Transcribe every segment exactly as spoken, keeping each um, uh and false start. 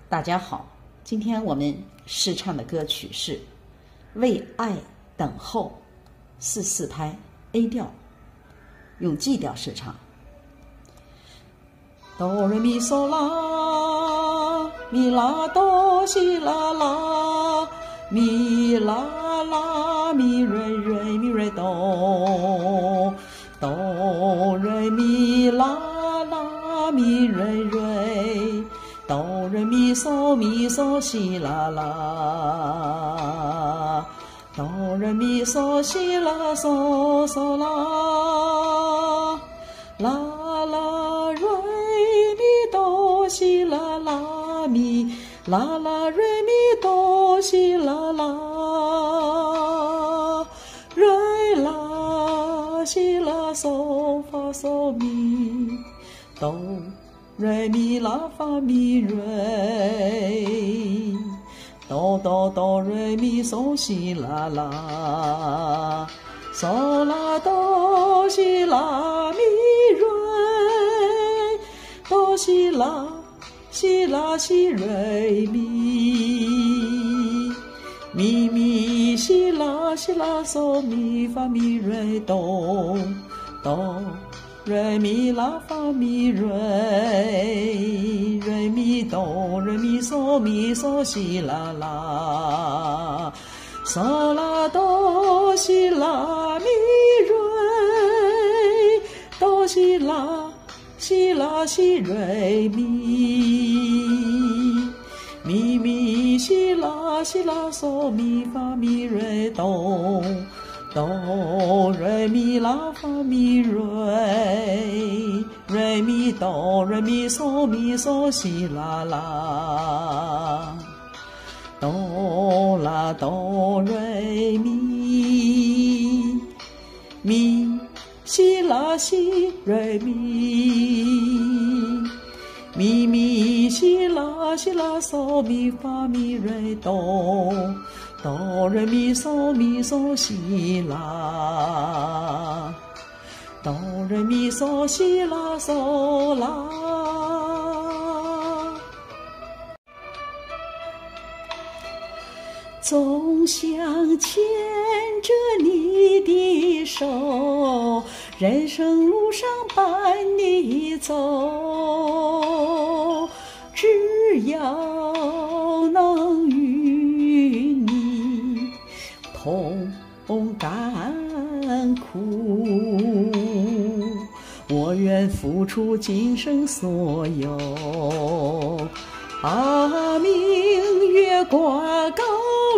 大家好，今天我们试唱的歌曲是《为爱等候》，四四拍 A 调，用 G 调试唱。哆来咪嗦啦，咪啦哆西啦啦，咪啦啦咪瑞瑞咪瑞哆，哆瑞咪啦啦咪瑞瑞，哆瑞咪嗦咪嗦西啦啦，哆瑞咪嗦西啦嗦嗦啦，啦啦瑞咪哆西啦啦咪，啦啦瑞咪哆西啦啦，瑞啦西啦嗦发嗦咪，哆瑞咪啦发咪瑞，哆哆哆瑞咪嗦西啦啦，嗦啦哆西啦咪瑞，哆西啦西啦西瑞咪，咪咪西啦西啦嗦咪发咪瑞哆，哆瑞咪啦发咪瑞，瑞咪哆瑞咪嗦咪嗦西啦啦，嗦啦哆西啦咪瑞，哆西啦西啦西瑞咪，咪咪西啦西啦嗦咪发咪瑞哆，哆瑞咪啦发咪瑞，瑞咪哆瑞咪嗦咪嗦西啦啦，哆啦哆瑞咪，咪西啦西瑞咪，咪咪西啦西啦嗦咪发咪瑞哆，哆瑞咪嗦咪嗦西啦，哆瑞咪嗦西啦嗦啦。总想牵着你的手，人生路上伴你走，只要能与你同甘苦，我愿付出今生所有。啊，明月挂高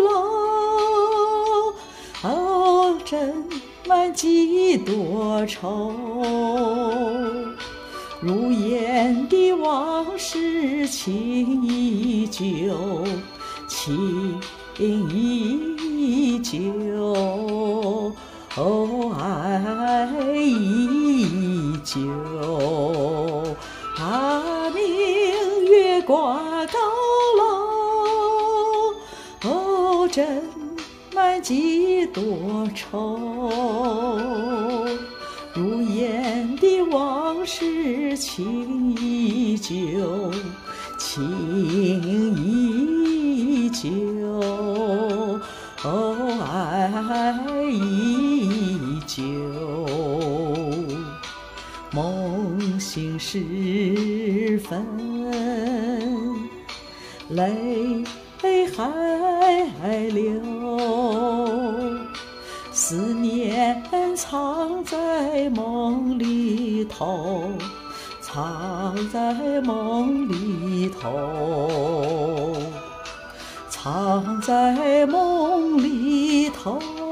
楼，哦，斟满几多愁，如烟的往事情依旧，情依旧，哦，爱依旧。啊，明月挂高楼，哦，斟满几多愁，如烟的往事情依旧，情依旧，哦，爱依旧。梦醒时分，泪还流，思念藏在梦里头，藏在梦里头，藏在梦里头。